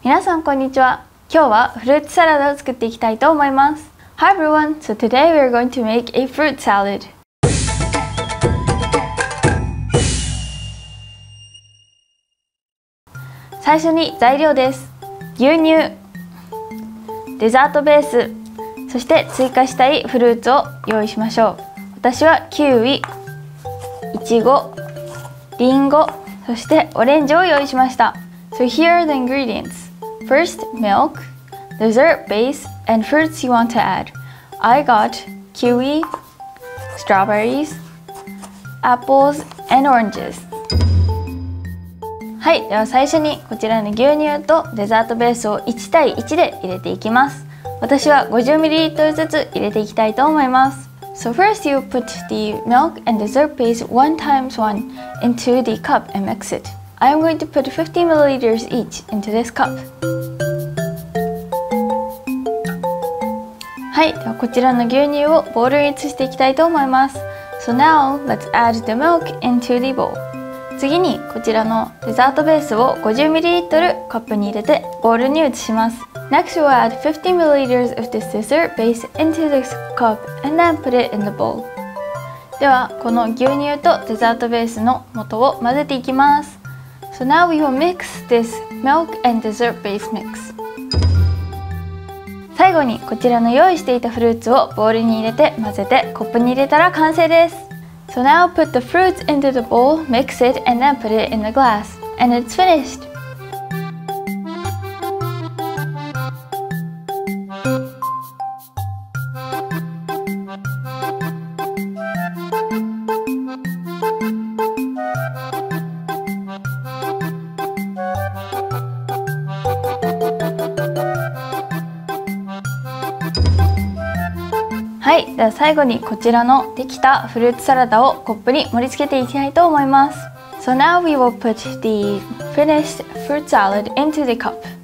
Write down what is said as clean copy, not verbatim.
皆さんこんにちは。今日はフルーツサラダを作っていきたいと思います。Hi everyone! So today we are going to make a fruit salad. 最初に材料です。牛乳、デザートベース、そして追加したいフルーツを用意しましょう。私はキウイ、イチゴ、リンゴ、そしてオレンジを用意しました。So here are the ingredients. First, milk, dessert base, and fruits you want to add. I got kiwi, strawberries, apples, and oranges. はい、では最初にこちらに牛乳とデザートベースを1対1で入れていきます。私は 50ml ずつ入れていきたいと思います。So first you put the milk and dessert base 1 times 1 into the cup and mix it. I am going to put 50ml each into this cup. はい、ではこちらの牛乳をボウルに移していきたいと思います。So now let's add the milk into the bowl. 次にこちらのデザートベースを 50ml カップに入れてボウルに移します。Next we'll add 50ml of this dessert base into this cup and then put it in the bowl. ではこの牛乳とデザートベースの素を混ぜていきます。So now we will mix this milk and dessert base mix. 最後にこちらの用意していたフルーツをボウルに入れて混ぜてコップに入れたら完成です。So now put the fruits into the bowl, mix it, and then put it in the glass. And it's finished! はい、では最後にこちらのできたフルーツサラダをコップに盛り付けていきたいと思います。So now we will put the finished fruit salad into the cup.